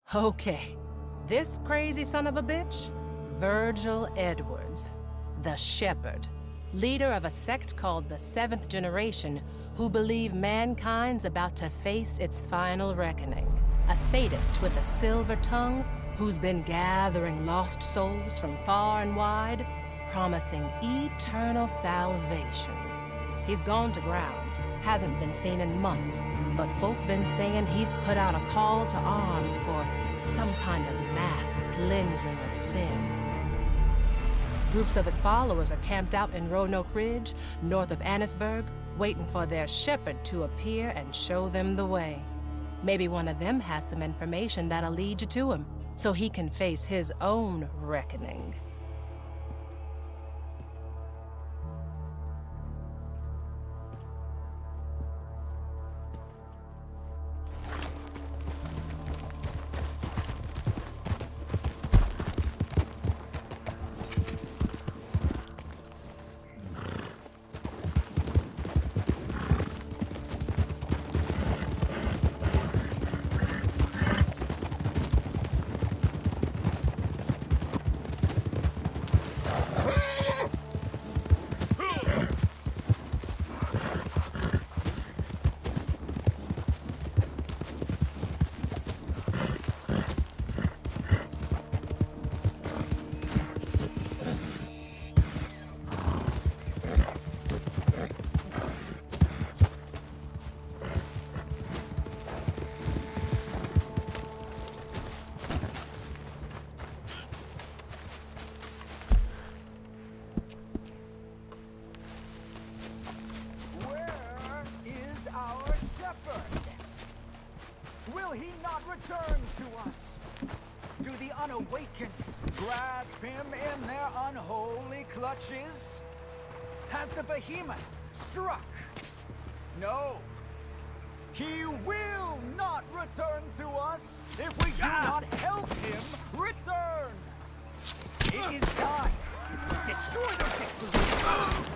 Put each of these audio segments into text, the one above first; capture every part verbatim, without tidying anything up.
Okay, this crazy son of a bitch? Virgil Edwards, the Shepherd, leader of a sect called the Seventh Generation, who believe mankind's about to face its final reckoning. A sadist with a silver tongue who's been gathering lost souls from far and wide, promising eternal salvation. He's gone to ground, hasn't been seen in months, but folk been saying he's put out a call to arms for some kind of mass cleansing of sin. Groups of his followers are camped out in Roanoke Ridge, north of Annisburg, waiting for their shepherd to appear and show them the way. Maybe one of them has some information that'll lead you to him, so he can face his own reckoning. Will he not return to us? Do the unawakened grasp him in their unholy clutches? Has the behemoth struck? No. He will not return to us if we do not help him return. It is time. Destroy those disbelievers.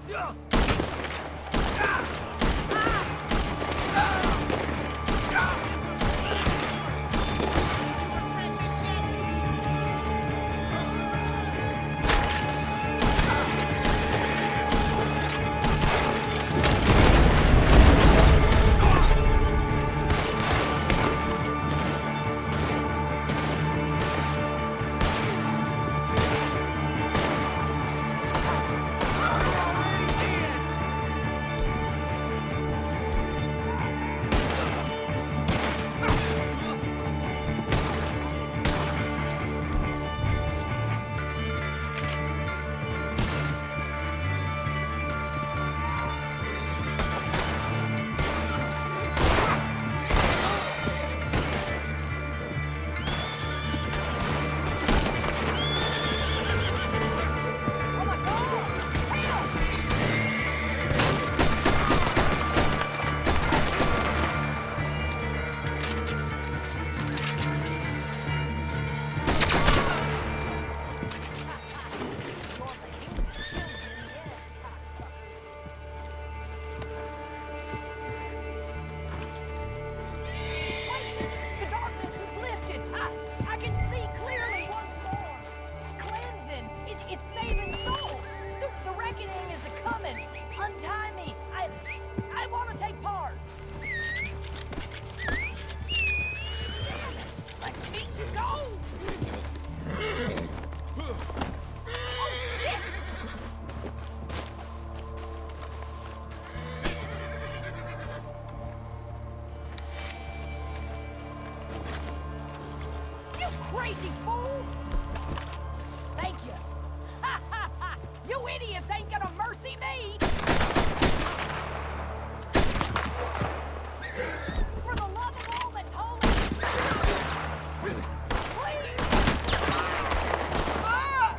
Crazy fool! Thank you. Ha ha ha! You idiots ain't gonna mercy me! For the love of all that's holy! Please! Ah!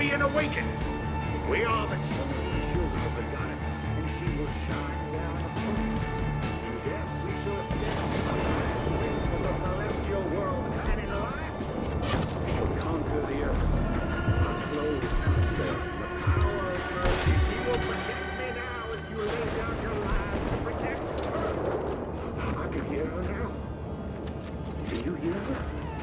being awakened. We are the children of the goddess, and she will shine down upon us. And yes, we shall stand for the celestial world, and in life, we shall conquer the earth. Our clothes, the, the power of mercy, she will protect me now as you lay down your lives to protect her. I can hear her now. Do you hear her?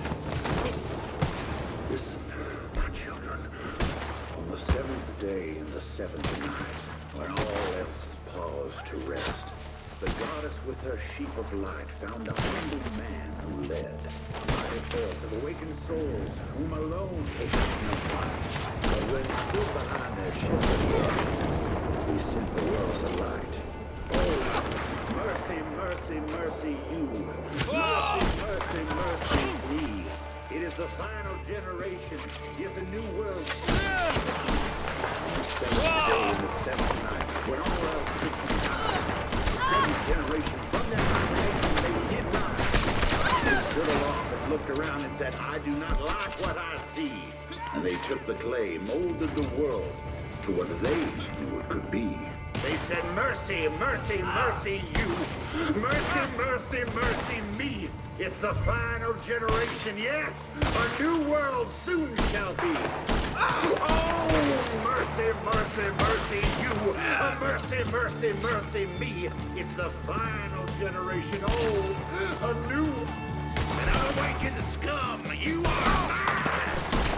Listen, my children. On the seventh day in the seventh night, when all else paused to rest, the goddess with her sheep of light found a humble man who led a mighty force of awakened souls, whom alone they could not find. But when he stood behind their shepherd, he sent the world a light. Oh, mercy, mercy, mercy, you. Mercy, mercy, mercy, me. It is the final generation. Yes, a new world. The seventh day in the seventh night, when all else could be died. The seventh generation, from their imagination, they did rise. They stood aloft and looked around and said, I do not like what I see. And they took the clay, molded the world to what they knew it could be. They said, mercy, mercy, mercy, you. Mercy, mercy, mercy, me. It's the final generation, yes. A new world soon shall be. Oh, mercy, mercy, mercy, you. Oh, mercy, mercy, mercy, me. It's the final generation. Oh, a new and unawakened scum. You are mine.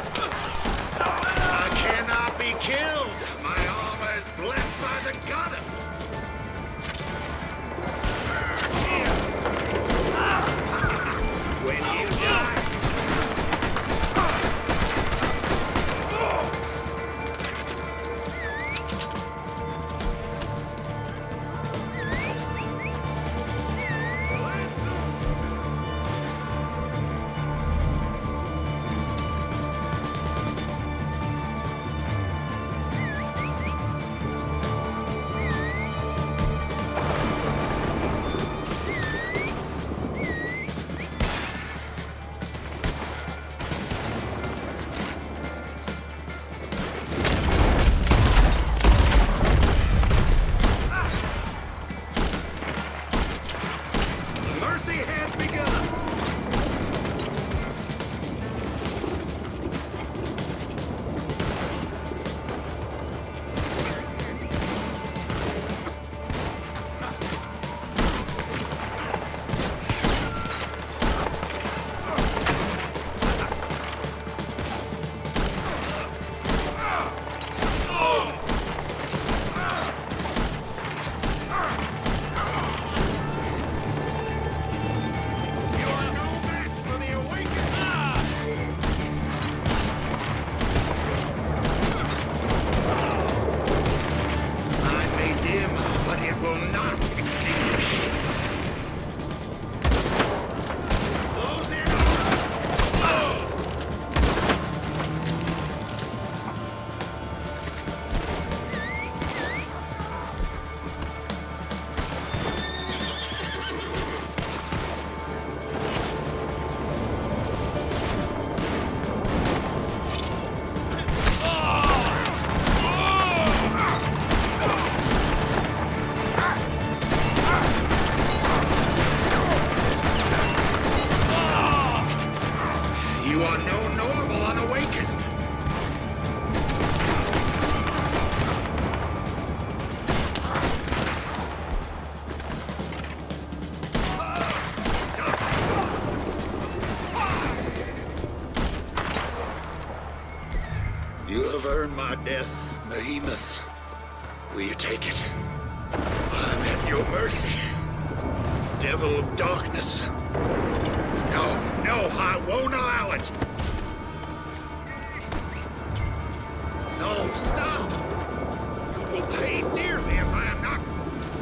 I cannot be killed. My armor is blessed by the goddess. When you die. My death, Behemoth. Will you take it? I'm at your mercy. Devil of darkness. No, no, I won't allow it. No, stop. You will pay dearly if I am not.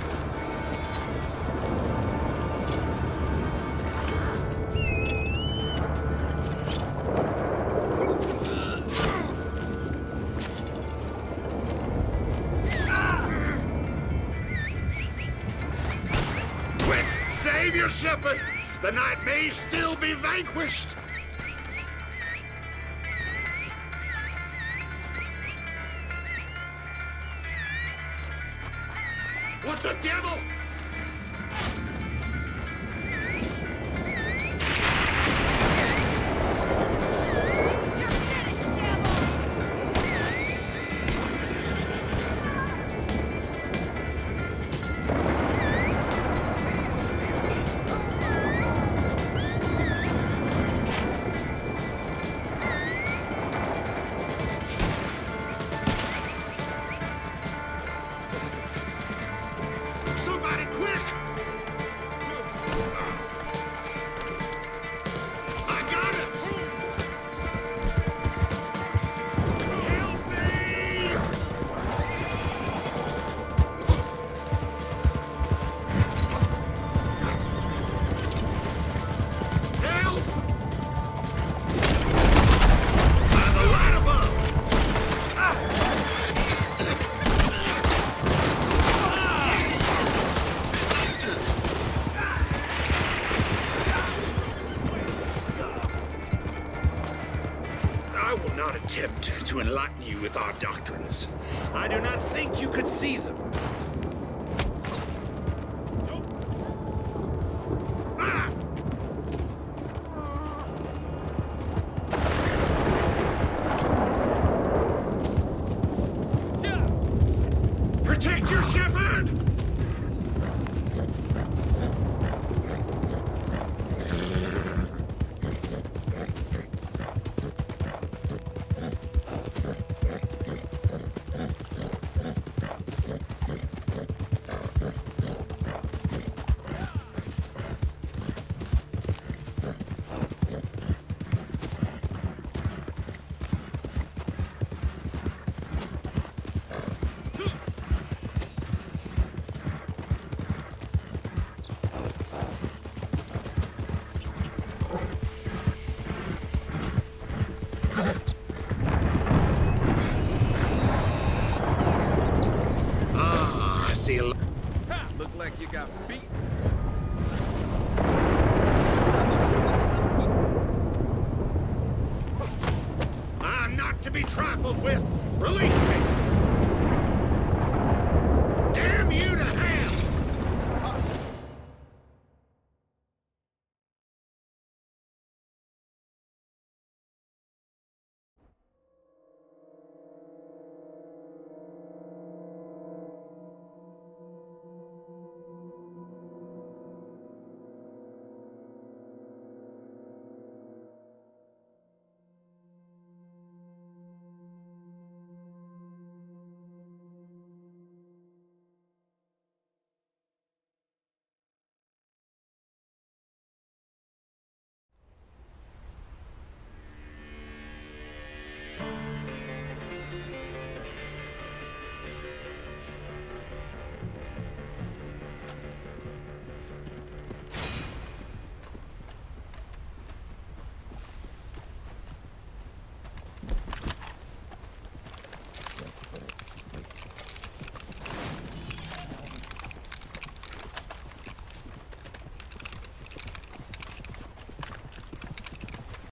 Save your shepherd! The night may still be vanquished! What the devil? You're finished, devil! Somebody quick! I got it! Help me! Help! On the line above! I will not attempt to enlighten you with our doctrines. I do not think you could see them. Ah! Protect your shepherd! Ah, I see a... Look like you got beat. I'm not to be trifled with. Release